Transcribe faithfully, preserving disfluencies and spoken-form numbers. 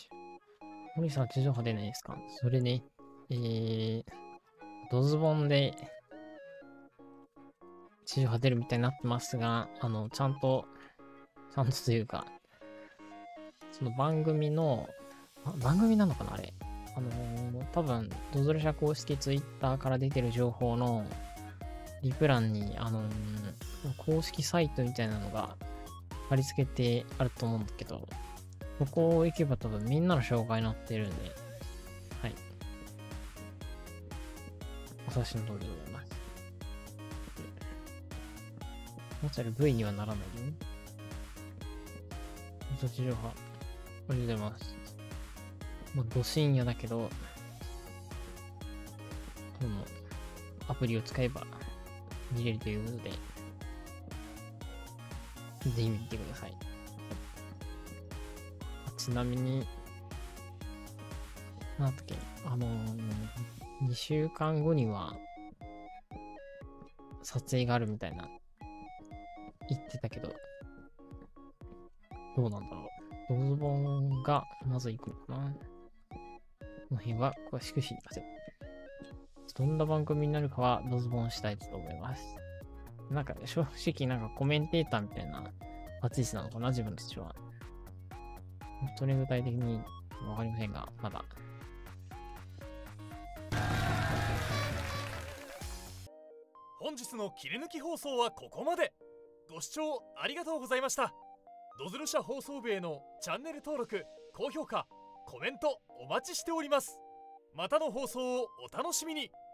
森さん地上波出ないですか？それね、えー、ドズボンで地上波出るみたいになってますが、あの、ちゃんと、ちゃんとというか、その番組の、番組なのかなあれ。あのー、多分、ドズル社公式ツイッターから出てる情報のリプ欄に、あのー、公式サイトみたいなのが貼り付けてあると思うんだけど、そこ行けば多分みんなの紹介になってるんで、はい。お察しの通りでございます。もちろん V にはならないよね。地上波、ありがとうございます。まあ、ど深夜だけど、このアプリを使えば見れるということで、ぜひ見てください。ちなみに、なんだっけ、あのー、にしゅうかんごには撮影があるみたいな言ってたけど、どうなんだろう。ドズボンがまず行くのかな。この辺は詳しく知りません。どんな番組になるかはドズボンしたいと思います。なんか正直なんかコメンテーターみたいな立ち位置なのかな、自分たちは。本当に具体的にわかりませんが、まだ。 本日の切り抜き放送はここまで。ご視聴ありがとうございました。ドズル社放送部へのチャンネル登録、高評価、コメントお待ちしております。またの放送をお楽しみに。